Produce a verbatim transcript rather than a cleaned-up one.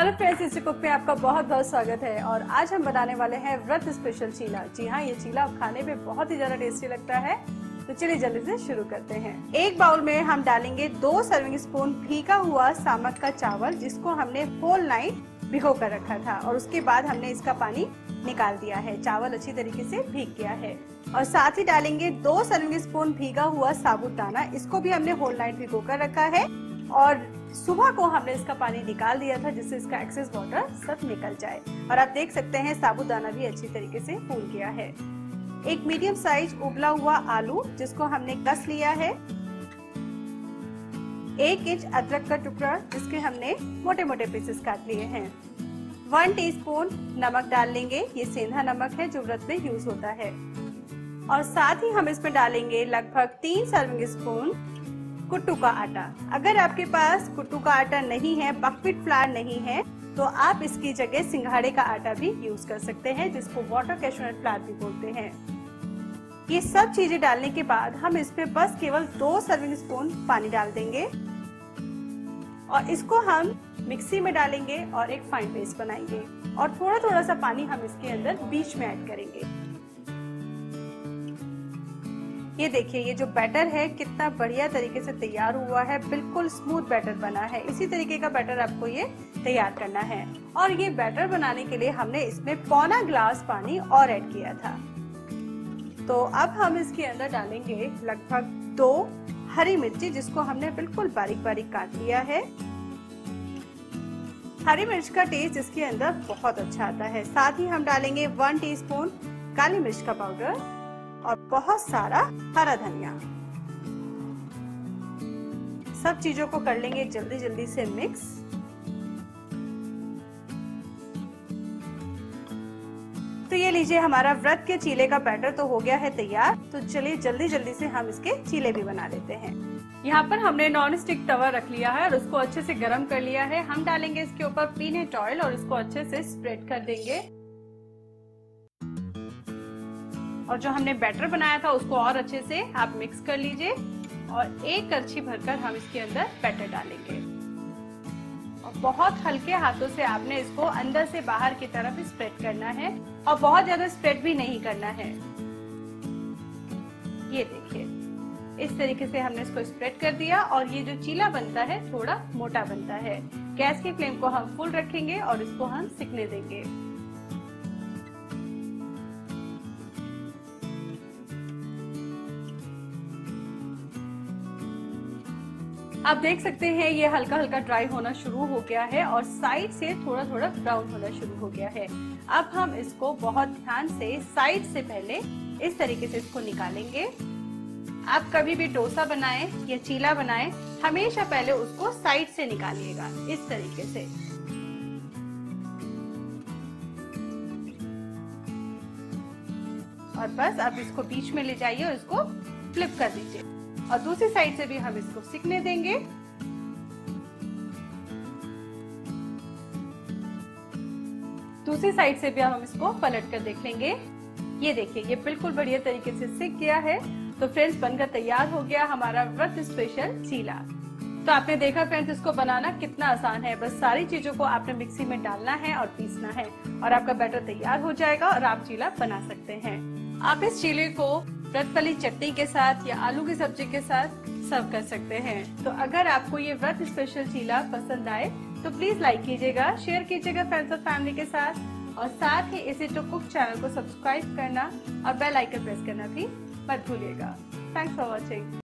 Hello friends, इस cook में आपका बहुत बहुत स्वागत है। और आज हम बनाने वाले हैं व्रत स्पेशल चीला। जी हाँ, ये चीला खाने में बहुत ही ज्यादा टेस्टी लगता है। तो चलिए जल्दी से शुरू करते हैं। एक बाउल में हम डालेंगे दो सर्विंग स्पून भीगा हुआ सामक का चावल, जिसको हमने होल नाइट भिगो कर रखा था और उसके बाद हमने इसका पानी निकाल दिया है। चावल अच्छी तरीके से भीग गया है। और साथ ही डालेंगे दो सर्विंग स्पून भीगा हुआ साबूदाना, इसको भी हमने होल नाइट भिगो कर रखा है और सुबह को हमने इसका पानी निकाल दिया था, जिससे इसका एक्सेस वाटर सब निकल जाए। और आप देख सकते हैं साबूदाना भी अच्छी तरीके से फूल गया है। एक मीडियम साइज उबला हुआ आलू, जिसको हमने कस लिया है। एक इंच अदरक का टुकड़ा, जिसके हमने मोटे मोटे पीसेस काट लिए हैं। वन टीस्पून नमक डाल लेंगे, ये सेंधा नमक है जो व्रत में यूज होता है। और साथ ही हम इसमें डालेंगे लगभग तीन सर्विंग स्पून कुट्टू का आटा। अगर आपके पास कुट्टू का आटा नहीं है, बकव्हीट फ्लावर नहीं है, तो आप इसकी जगह सिंघाड़े का आटा भी यूज कर सकते हैं, जिसको वाटर कैशनट फ्लावर भी बोलते हैं। ये सब चीजें डालने के बाद हम इसमें बस केवल दो सर्विंग स्पून पानी डाल देंगे और इसको हम मिक्सी में डालेंगे और एक फाइन पेस्ट बनाएंगे। और थोड़ा थोड़ा सा पानी हम इसके अंदर बीच में ऐड करेंगे। ये देखिए, ये जो बैटर है कितना बढ़िया तरीके से तैयार हुआ है, बिल्कुल स्मूथ बैटर बना है। इसी तरीके का बैटर आपको ये तैयार करना है। और ये बैटर बनाने के लिए हमने इसमें पौना ग्लास पानी और ऐड किया था। तो अब हम इसके अंदर डालेंगे लगभग दो हरी मिर्ची, जिसको हमने बिल्कुल बारीक बारीक काट लिया है। हरी मिर्च का टेस्ट इसके अंदर बहुत अच्छा आता है। साथ ही हम डालेंगे वन टीस्पून काली मिर्च का पाउडर और बहुत सारा हरा धनिया। सब चीजों को कर लेंगे जल्दी जल्दी से मिक्स। तो ये लीजिए, हमारा व्रत के चीले का बैटर तो हो गया है तैयार। तो चलिए जल्दी जल्दी से हम इसके चीले भी बना लेते हैं। यहाँ पर हमने नॉन स्टिक तवा रख लिया है और उसको अच्छे से गर्म कर लिया है। हम डालेंगे इसके ऊपर पीनट ऑयल और इसको अच्छे से स्प्रेड कर देंगे। और जो हमने बैटर बनाया था उसको और अच्छे से आप मिक्स कर लीजिए और एक करछी भरकर हम इसके अंदर बैटर डालेंगे। और बहुत हल्के हाथों से आपने इसको अंदर से बाहर की तरफ स्प्रेड करना है और बहुत ज्यादा स्प्रेड भी नहीं करना है। ये देखिए, इस तरीके से हमने इसको स्प्रेड कर दिया और ये जो चीला बनता है थोड़ा मोटा बनता है। गैस की फ्लेम को हम फुल रखेंगे और इसको हम सिकने देंगे। आप देख सकते हैं ये हल्का हल्का ड्राई होना शुरू हो गया है और साइड से थोड़ा थोड़ा ब्राउन होना शुरू हो गया है। अब हम इसको बहुत ध्यान से साइड से पहले इस तरीके से इसको निकालेंगे। आप कभी भी डोसा बनाएं या चीला बनाएं, हमेशा पहले उसको साइड से निकालिएगा, इस तरीके से। और बस अब इसको बीच में ले जाइए और इसको फ्लिप कर दीजिए और दूसरी साइड से भी हम इसको सिकने देंगे। दूसरी साइड से भी हम इसको पलट कर देख लेंगे। ये देखिए, ये बिल्कुल बढ़िया तरीके से सिक गया है। तो फ्रेंड्स, बनकर तैयार हो गया हमारा व्रत स्पेशल चीला। तो आपने देखा फ्रेंड्स, इसको बनाना कितना आसान है। बस सारी चीजों को आपने मिक्सी में डालना है और पीसना है और आपका बैटर तैयार हो जाएगा और आप चीला बना सकते हैं। आप इस चीले को व्रत वाली चटनी के साथ या आलू की सब्जी के साथ सर्व कर सकते हैं। तो अगर आपको ये व्रत स्पेशल चीला पसंद आए तो प्लीज लाइक कीजिएगा, शेयर कीजिएगा फ्रेंड्स और फैमिली के साथ। और साथ ही इसी टू कुक चैनल को सब्सक्राइब करना और बेल आइकन प्रेस करना भी मत भूलिएगा। Thanks for watching.